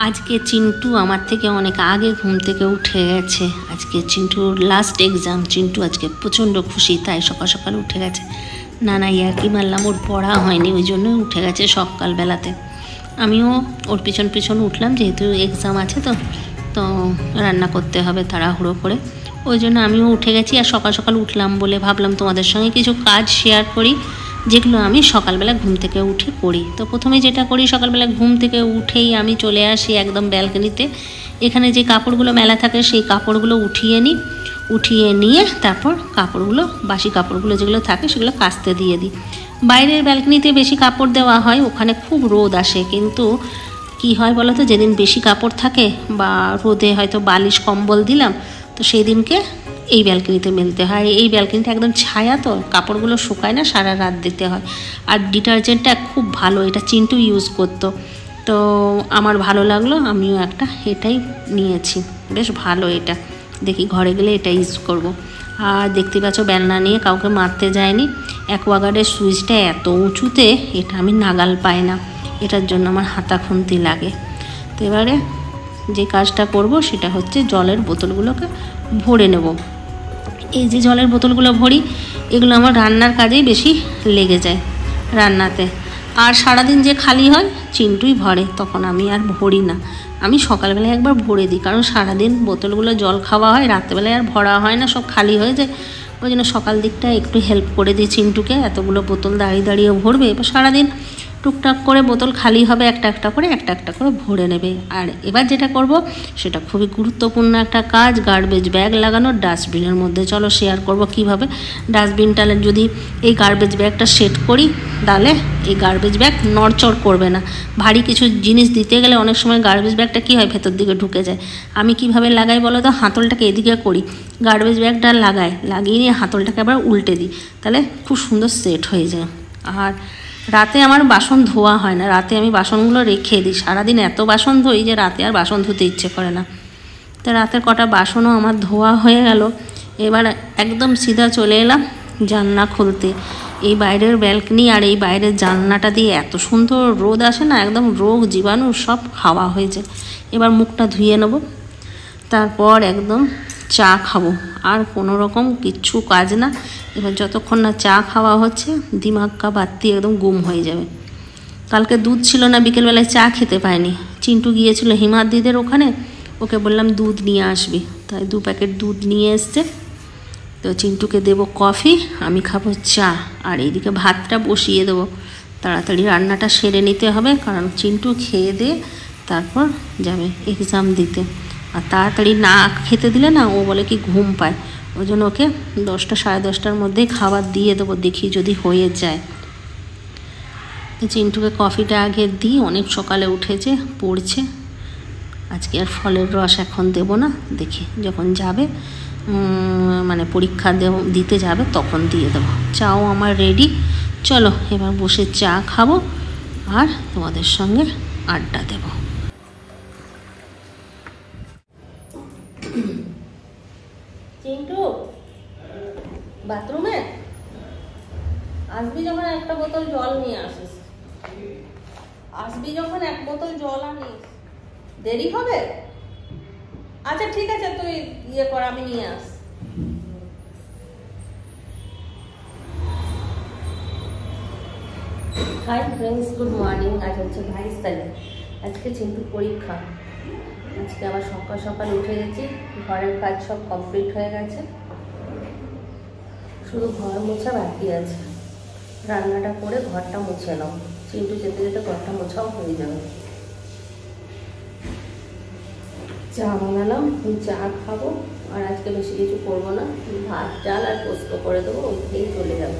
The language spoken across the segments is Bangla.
আজকে চিন্টু আমার থেকে অনেক আগে ঘুম থেকে উঠে গেছে। আজকে চিন্টুর লাস্ট এক্সাম। চিন্টু আজকে প্রচণ্ড খুশি, তাই সকাল সকাল উঠে গেছে। না ইয়ার্কি মারলাম, ওর পড়া হয়নি, ওই জন্য উঠে গেছে সকালবেলাতে। আমিও ওর পিছন পিছন উঠলাম, যেহেতু এক্সাম আছে তো রান্না করতে হবে তাড়াহুড়ো করে, ওই জন্য আমিও উঠে গেছি। আর সকাল সকাল উঠলাম বলে ভাবলাম তোমাদের সঙ্গে কিছু কাজ শেয়ার করি, যেগুলো আমি সকালবেলা ঘুম থেকে উঠে করি। তো প্রথমে যেটা করি, সকালবেলা ঘুম থেকে উঠেই আমি চলে আসি একদম ব্যালকনিতে। এখানে যে কাপড়গুলো মেলা থাকে সেই কাপড়গুলো উঠিয়ে নিয়ে তারপর কাপড়গুলো, বাসি কাপড়গুলো যেগুলো থাকে সেগুলো কাচতে দিয়ে দিই। বাইরের ব্যালকনিতে বেশি কাপড় দেওয়া হয়, ওখানে খুব রোদ আসে। কিন্তু কি হয় বলো তো, যেদিন বেশি কাপড় থাকে বা রোদে হয়তো বালিশ কম্বল দিলাম, তো সেই দিনকে এই ব্যালকনিতে মেলতে হয়। এই ব্যালকনিটা একদম ছায়া, তো কাপড়গুলো শুকায় না, সারা রাত দিতে হয়। আর ডিটারজেন্টটা খুব ভালো, এটা চিন্টু ইউজ করতো, তো আমার ভালো লাগলো, আমিও একটা এটাই নিয়েছি। বেশ ভালো এটা, দেখি ঘরে গেলে এটা ইউজ করব। আর দেখতে পাচ্ছ বেলনা নিয়ে কাউকে মারতে যায়নি। অ্যাকোয়াগার্ডের সুইচটা এত উঁচুতে, এটা আমি নাগাল পাই না, এটার জন্য আমার হাতা খুন্তি লাগে। তো এবারে যে কাজটা করব সেটা হচ্ছে জলের বোতলগুলোকে ভরে নেব। এই যে জলের বোতলগুলো ভরি, এগুলো আমার রান্নার কাজেই বেশি লেগে যায় রান্নাতে। আর সারাদিন যে খালি হয় চিন্টুই ভরে, তখন আমি আর ভরি না। আমি সকালবেলায় একবার ভরে দিই, কারণ সারাদিন বোতলগুলো জল খাওয়া হয়, রাত্রেবেলায় আর ভরা হয় না, সব খালি হয়ে যায়। ওই জন্য সকাল দিকটা একটু হেল্প করে দিই চিন্টুকে। এতগুলো বোতল দাঁড়িয়ে দাঁড়িয়ে ভরবে, এবার সারাদিন টুকটাক করে বোতল খালি হবে, একটা একটা করে ভরে নেবে। আর এবার যেটা করব সেটা খুবই গুরুত্বপূর্ণ একটা কাজ, গার্বেজ ব্যাগ লাগানো ডাস্টবিনের মধ্যে। চলো শেয়ার করব কিভাবে ডাস্টবিনটা যদি এই গার্বেজ ব্যাগটা সেট করি, তাহলে এই গার্বেজ ব্যাগ নড়চড় করবে না। ভারী কিছু জিনিস দিতে গেলে অনেক সময় গার্বেজ ব্যাগটা কী হয়, ভেতর দিকে ঢুকে যায়। আমি কিভাবে লাগাই বলো তো, হাতলটাকে এদিকে করি, গার্বেজ ব্যাগটা লাগিয়ে নিয়ে হাতলটাকে আবার উল্টে দিই, তাহলে খুব সুন্দর সেট হয়ে যায়। আর রাতে আমার বাসন ধোয়া হয় না, রাতে আমি বাসনগুলো রেখে দিই। সারাদিন এত বাসন ধুই যে রাতে আর বাসন ধুতে ইচ্ছে করে না। তো রাতের কটা বাসনও আমার ধোয়া হয়ে গেল। এবার একদম সিধা চলে এলাম জানলা খুলতে। এই বাইরের ব্যালকনি আর এই বাইরের জানলাটা দিয়ে এত সুন্দর রোদ আসে না, একদম রোগ জীবাণু সব খাওয়া হয়ে যায়। এবার মুখটা ধুয়ে নেব, তারপর একদম চা খাবো। আর কোনো রকম কিচ্ছু কাজ না। এবার যতক্ষণ না চা খাওয়া হচ্ছে, দিমাগ কা বাত্তি একদম গুম হয়ে যাবে। কালকে দুধ ছিল না, বিকেলবেলায় চা খেতে পায়নি। চিন্টু গিয়েছিল হিমাদ্রিদের ওখানে, ওকে বললাম দুধ নিয়ে আসবি, তাই 2 প্যাকেট দুধ নিয়ে এসছে। তো চিন্টুকে দেবো কফি, আমি খাবো চা। আর এইদিকে ভাতটা বসিয়ে দেবো, তাড়াতাড়ি রান্নাটা সেরে নিতে হবে, কারণ চিন্টু খেয়ে দিয়ে তারপর যাবে এক্সাম দিতে। আর তাড়াতাড়ি না খেতে দিলে না, ও বলে কি ঘুম পায়, ওই জন্য ওকে 10টা সাড়ে 10টার মধ্যেই খাবার দিয়ে দেবো, দেখি যদি হয়ে যায়। চিন্টুকে কফিটা আগে দিই, অনেক সকালে উঠেছে, পড়ছে। আজকে আর ফলের রস এখন দেব না, দেখি যখন যাবে মানে পরীক্ষা দিতে যাবে তখন দিয়ে দেবো। চাও আমার রেডি, চলো এবার বসে চা খাবো আর তোমাদের সঙ্গে আড্ডা দেব। চিন্টু বাথরুমে আসবি যখন একটা বোতল জল নিয়ে আসিস, আসবি যখন 1 বোতল জল আনিস। দেরি হবে? আচ্ছা ঠিক আছে, তুই ইয়ে কর, আমি নিয়ে আস। Hi friends, good morning. আজ হচ্ছে 22 তারিখ, আজকে চিন্টুর পরীক্ষা। আজকে আবার সকাল সকাল উঠে গেছি, ঘরের কাজ সব কমপ্লিট হয়ে গেছে, শুধু ঘর মোছা বাকি আছে। রান্নাটা করে ঘরটা মুছে নাও, চিন্টু যেতে যেতে ঘরটা মোছাও হয়ে যাবে। চা বানালাম, চা খাবো। আর আজকে বেশি কিছু করবো না, ভাত ডাল আর পোস্ত করে দেবো, ওই খেয়েই চলে যাবে।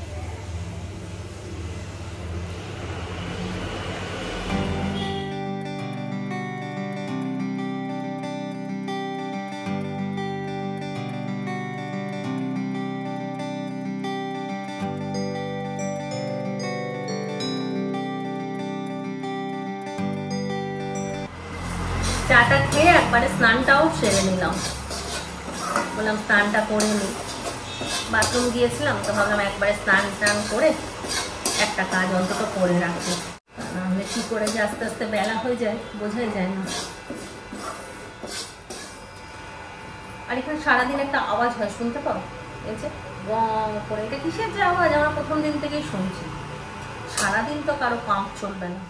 চাটা খেয়ে একবারে স্নানটাও সেরে নিলাম, বললাম স্নানটা করে নিই। বাথরুম গিয়েছিলাম, তো ভাবলাম একবারে স্নান করে একটা কাজ অন্তত করে রাখি, নাহলে নাহলে কী করে যে আস্তে আস্তে বেলা হয়ে যায় বোঝাই যায় না। আর এখানে সারাদিন একটা আওয়াজ হয়, শুনতে পাও? এই যে গম করে, এটা কিসের যে আওয়াজ আমরা প্রথম দিন থেকেই শুনছি। সারাদিন তো কারো পাম্প চলবে না।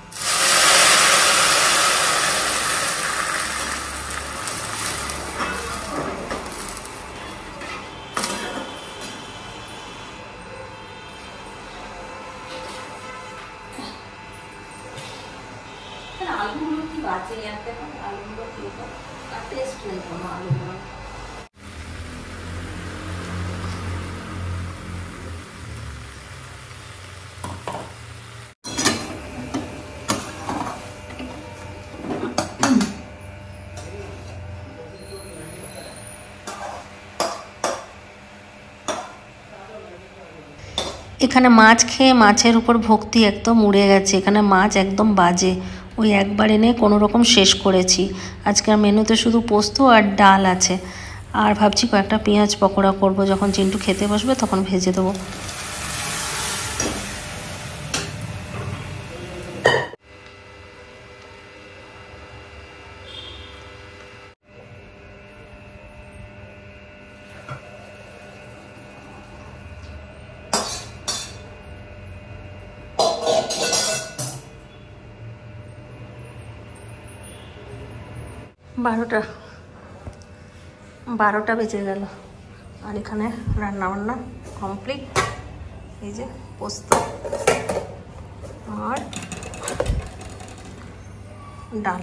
আলুগুলো কি বাজে, আলুগুলো কি টেস্ট নেই কোনো আলুগুলো। এখানে মাছ খেয়ে মাছের উপর ভক্তি একদম উড়ে গেছে। এখানে মাছ একদম বাজে, ওই একবার এনে কোনো রকম শেষ করেছি। আজকের মেনুতে শুধু পোস্ত আর ডাল আছে, আর ভাবছি কয়েকটা পেঁয়াজ পকোড়া করব, যখন চিন্টু খেতে বসবে তখন ভেজে দেবো। বারোটা বেজে গেল, আর এখানে রান্নাবান্না কমপ্লিট। এই যে পোস্ত আর ডাল।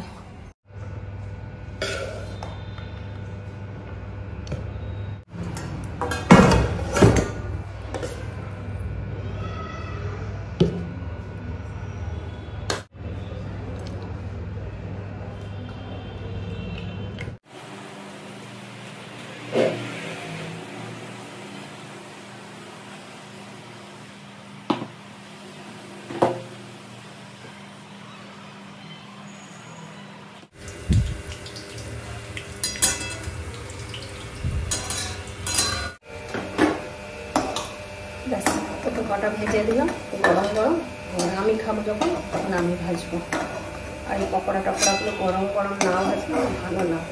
ব্যাস, তো কটা ভেজে দিলাম, গরম গরম। আমি খাবো যখন তখন আমি ভাজবো। আর এই পকোড়া টকোড়াগুলো গরম গরম না ভাজলে ভালো লাগে।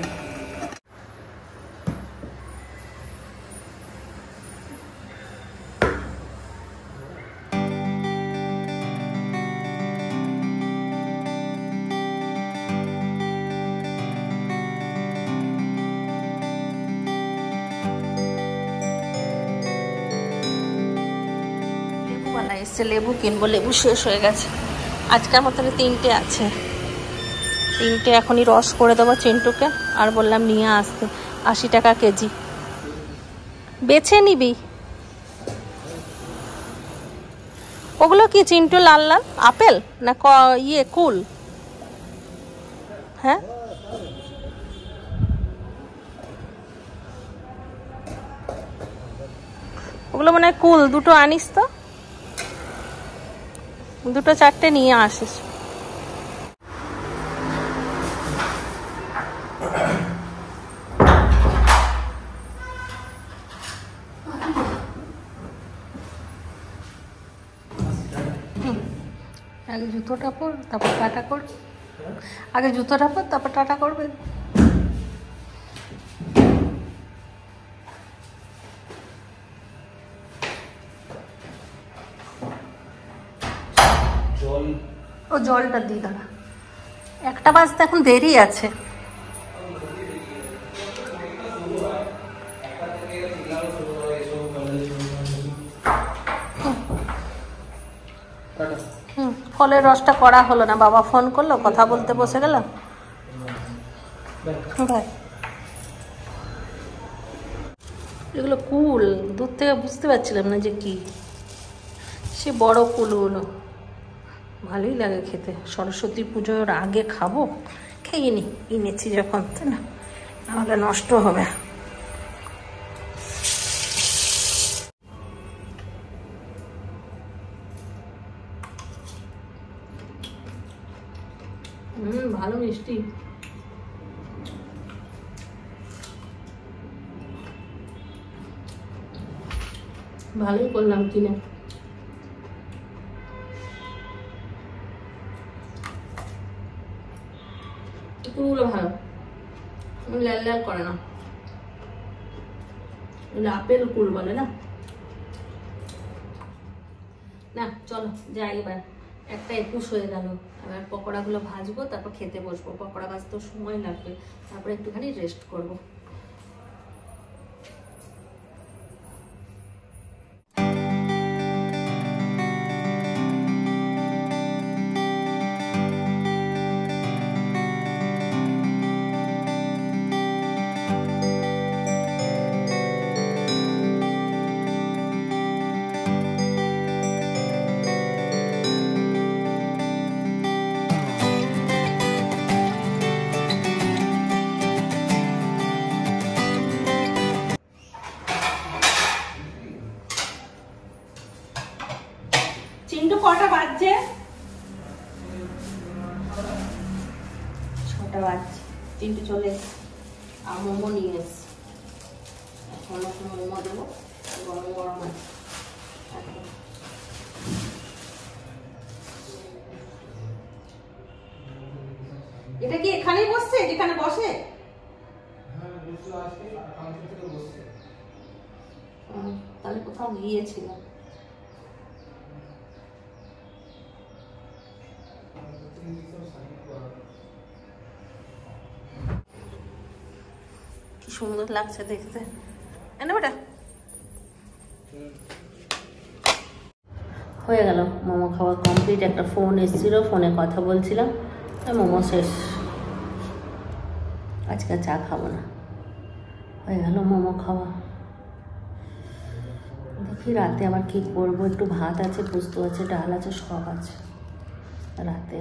এসছে লেবু কিনবো, লেবু শেষ হয়ে গেছে। আজকের মতন 3টে আছে, 3টে এখনই রস করে দেবো চিন্টুকে। আর বললাম নিয়ে আসতে, 80 টাকা কেজি। বেছে নিবি ওগুলো কি চিন্টু? লাল লাল আপেল না কুল? হ্যাঁ, ওগুলো মনে হয় কুল। দুটো আনিস তো, 2টো 4টে নিয়ে আসিস। আগে জুতোটা পর, তারপর টাটা কর। আগে জুতোটা পর, তারপর টাটা করবে। ও জলটা দিই, দাঁড়া। 1টা বাজতে এখন দেরি আছে। ফলের রসটা করা হলো না, বাবা ফোন করলো, কথা বলতে বসে গেলাম। ভাই এগুলো কুল, দূর থেকে বুঝতে পারছিলাম না যে কি। সে বড় কুলগুলো ভালোই লাগে খেতে। সরস্বতী পুজোর আগে খাবো, খেয়ে নি, এনেছি যখন, তাই না? নাহলে নষ্ট হবে। ভালো মিষ্টি। ভালোই করলাম কিনে। চিন্টুগুলো ভালো, লাল লাল করে না, আপেল কুল বলে না। না চলো যাই, এবার 1:21 হয়ে গেল। এবার পকোড়াগুলো ভাজবো, তারপর খেতে বসবো। পকোড়া ভাজতেও সময় লাগবে, তারপরে একটুখানি রেস্ট করবো। চিন্টু কটা বাজছে? 6টা বাজছে। চিন্টু চলে এসছে আর মোমো নিয়ে এসছে। এখন মোমো দেবো, গরম গরম আছে। এটা কি এখানেই বসছে, যেখানে বসে? তাহলে কোথাও গিয়েছিল। কি সুন্দর লাগছে দেখতে, এনে বেটা। হয়ে গেল মোমো খাওয়া কমপ্লিট। একটা ফোন এসেছিল, ফোনে কথা বলছিলাম, মোমো শেষ। আজকে চা খাবো না, হয়ে গেল মোমো খাওয়া। দেখি রাতে আবার কি করবো। একটু ভাত আছে, পোস্ত আছে, ডাল আছে, সব আছে। রাতে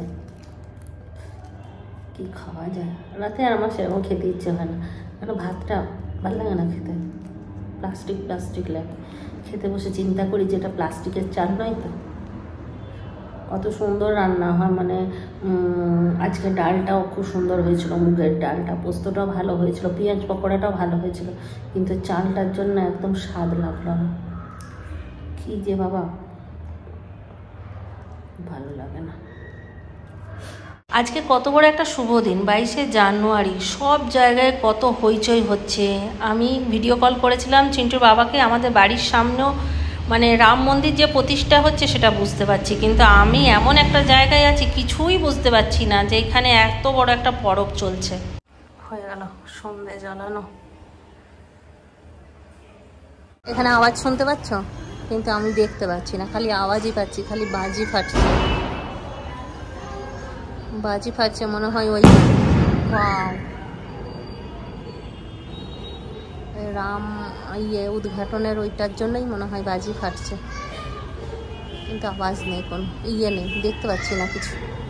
কি খাওয়া যায়? রাতে আর আমার সেরকম খেতে ইচ্ছে হয় না, কেন ভাতটা ভালো লাগে না খেতে। প্লাস্টিক লাগে। খেতে বসে চিন্তা করি যে এটা প্লাস্টিকের চাল নয় তো, কত সুন্দর রান্না হয়। মানে আজকে ডালটাও খুব সুন্দর হয়েছিল, মুগের ডালটা, পোস্তটাও ভালো হয়েছিল, পেঁয়াজ পকোড়াটাও ভালো হয়েছিল, কিন্তু চালটার জন্য একদম স্বাদ লাগলো না। কি যে বাবা, ভালো লাগে না। আজকে কত বড় একটা শুভ দিন, 22শে জানুয়ারি। সব জায়গায় কত হইচই হচ্ছে। আমি ভিডিও কল করেছিলাম চিন্টুর বাবাকে। আমাদের বাড়ির সামনেও মানে রাম মন্দির যে প্রতিষ্ঠা হচ্ছে সেটা বুঝতে পারছি, কিন্তু আমি এমন একটা জায়গায় আছি কিছুই বুঝতে পারছি না যে এখানে এত বড় একটা পরব চলছে। হয়ে গেল সন্ধ্যে জ্বালানো। এখানে আওয়াজ শুনতে পাচ্ছ, কিন্তু আমি দেখতে পাচ্ছি না, খালি আওয়াজই পাচ্ছি, খালি বাজি ফাটছে। বাজি ফাটছে মনে হয় ওই রাম উদ্ঘাটনের ওইটার জন্যই মনে হয় বাজি ফাটছে, কিন্তু আওয়াজ নেই, কোনো নেই, দেখতে পাচ্ছি না কিছু।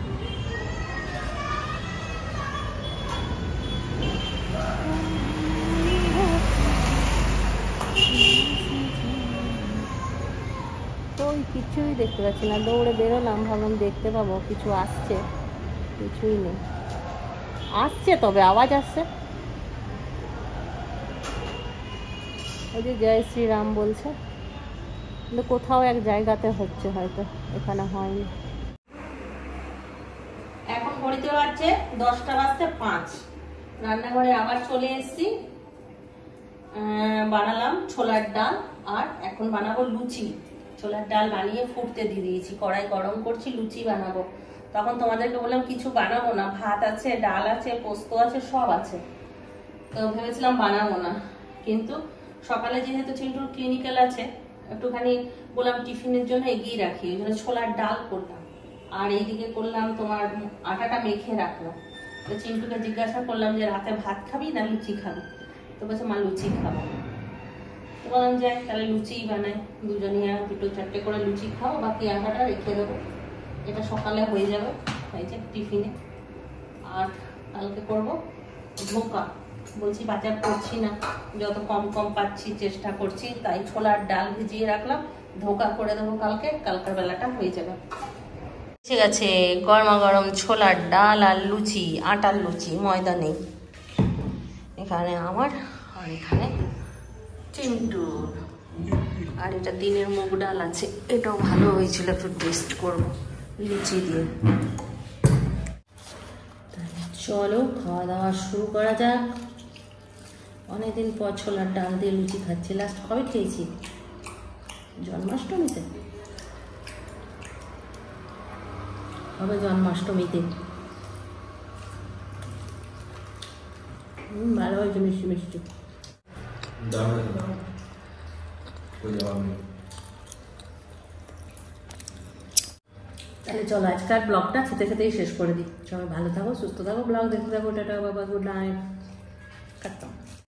ওই কিছুই দেখতে পাচ্ছি না। দৌড়ে বেরোলাম, ভাবলাম দেখতে পাবো কিছু আসছে, কিছুই নেই। আসছে তবে আওয়াজ আসছে, ওই যে জয় শ্রীরাম বলছে, কিন্তু কোথাও এক জায়গাতে হচ্ছে, হয়তো এখানে হয়নি। এখন ঘড়িতে বাজছে 10:05। রান্নাঘরে আবার চলে এসেছি। বানালাম ছোলার ডাল, আর এখন বানাবো লুচি। ছোলার ডাল বানিয়ে ফুটতে দিয়ে দিয়েছি, কড়াই গরম করছি, লুচি বানাবো। তখন তোমাদেরকে বললাম কিছু বানাবো না, ভাত আছে, ডাল আছে, পোস্ত আছে, সব আছে, তো ভেবেছিলাম বানাবো না। কিন্তু সকালে যেহেতু চিন্টুর ক্লিনিক্যাল আছে, একটুখানি বললাম টিফিনের জন্য এগিয়ে রাখি, ওই জন্য ছোলার ডাল করলাম। আর এইদিকে করলাম তোমার আটাটা মেখে রাখলাম। তো চিন্টুকে জিজ্ঞাসা করলাম যে রাতে ভাত খাবি না লুচি খাবি? তো বলছে মা লুচি খাবো। তো বললাম যাই তাহলে লুচিই বানাই, দুজনে 2-4টে করে লুচি খাবো, বাকি আটাটা রেখে দেবো, এটা সকালে হয়ে যাবে এই যে টিফিনে। আর কালকে করবো ধোকা, বলছি বাজার করছি না, যত কম কম পাচ্ছি চেষ্টা করছি, তাই ছোলার ডাল ভিজিয়ে রাখলাম, ধোকা করে দেবো কালকে, কালকের বেলাটা হয়ে যাবে। ঠিক আছে, গরমা গরম ছোলার ডাল আর লুচি, আটার লুচি, ময়দা নেই। এখানে আমার, আর এখানে চিন্টুর, আর এটা দিনের মুগ ডাল আছে, এটাও ভালো হয়েছিল, একটু টেস্ট করবো লুচি দিয়ে। চলো খাওয়া দাওয়া শুরু করা যাক। অনেকদিন পর ছোলার ডাল দিয়ে লুচি খাচ্ছি। লাস্ট কবে খেয়েছি? জন্মাষ্টমীতে। কবে? জন্মাষ্টমীতে। ভালো হয়েছে, মিষ্টি মিষ্টি। তাহলে চলো আজকাল ব্লগটা খেতে খেতেই শেষ করে দিই। সবাই ভালো থাকো, সুস্থ থাকো, ব্লগ দেখতে থাকো। টাটা, বাবা, গুড নাইট।